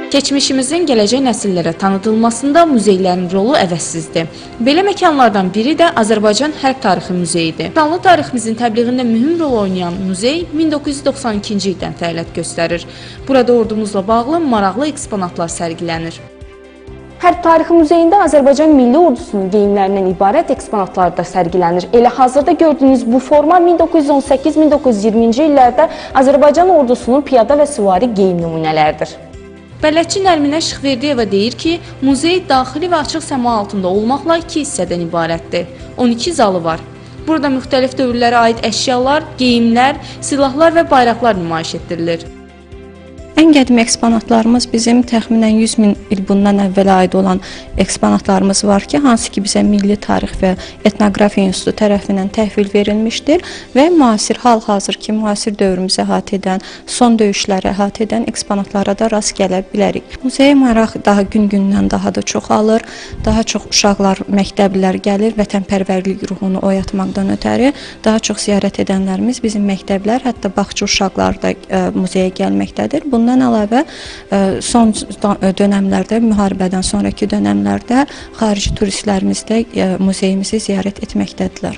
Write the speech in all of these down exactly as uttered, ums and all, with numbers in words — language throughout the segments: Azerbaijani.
Keçmişimizin gələcək nəsillərə tanıdılmasında muzeylərin rolu əvəzsizdir. Belə məkanlardan biri də Azərbaycan Hərb Tarixi Muzeyidir. Şanlı tariximizin təbliğində mühüm rol oynayan muzey min doqquz yüz doxsan ikinci ildən fəaliyyət göstərir. Burada ordumuzla bağlı maraqlı eksponatlar sərgilənir. Hərb Tarixi Muzeyində Azərbaycan Milli Ordusunun geyimlərindən ibarət eksponatlar da sərgilənir. Elə hazırda gördüyünüz bu forma min doqquz yüz on səkkiz min doqquz yüz iyirminci illərdə Azərbaycan Ordusunun piyada və süvari geyim nümunələridir. Bələdçi Nərminə Şıxverdiyeva deyir ki, muzey daxili və açıq səma altında olmaqla iki hissədən ibarətdir. on iki zalı var. Burada müxtəlif dövrlərə aid əşyalar, geyimlər, silahlar və bayraqlar nümayiş etdirilir. Ən qədim eksponatlarımız bizim təxminən yüz min il bundan əvvələ aid olan eksponatlarımız var ki, hansı ki bizə Milli Tarix və Etnografiya İnstitutu tərəfindən təhvil verilmişdir və müasir, hal-hazır ki, müasir dövrümüzü əhatə edən, son döyüşləri əhatə edən eksponatlara da rast gələ bilərik. Muzeyə maraq daha gün-gündən daha da çoxalır, daha çox uşaqlar, məktəblilər gəlir, vətənpərvərlik ruhunu oyatmaqdan ötəri daha çox ziyarət edənlərimiz bizim məktəblər, hətta bağça uşaqlar da muzeyə gəlməkdədir. Bundan əlavə, son dönəmlərdə, müharibədən sonraki dönəmlərdə xarici turistlərimiz də muzeyimizi ziyarət etməkdədirlər.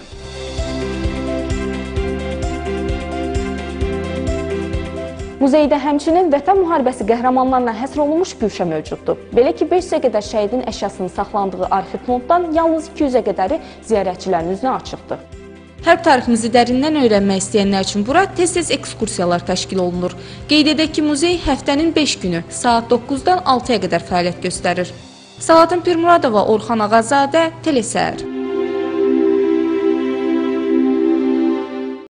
Muzeydə həmçinin Vətən müharibəsi qəhrəmanlarına həsr olunmuş güşə mövcuddur. Belə ki, beş yüzə qədər şəhidin əşyasının saxlandığı arxiv fonddan yalnız iki yüzə qədəri ziyarətçilərin üzünə açıqdır. Hərb tariximizi dərindən öyrənmək istəyənlər üçün bura tez-tez ekskursiyalar təşkil olunur. Qeyd edək ki, muzey həftənin beş günü saat doqquzdan altıya qədər fəaliyyət göstərir. Salatın Pirmuradova, Orxan Ağazadə, Telesər.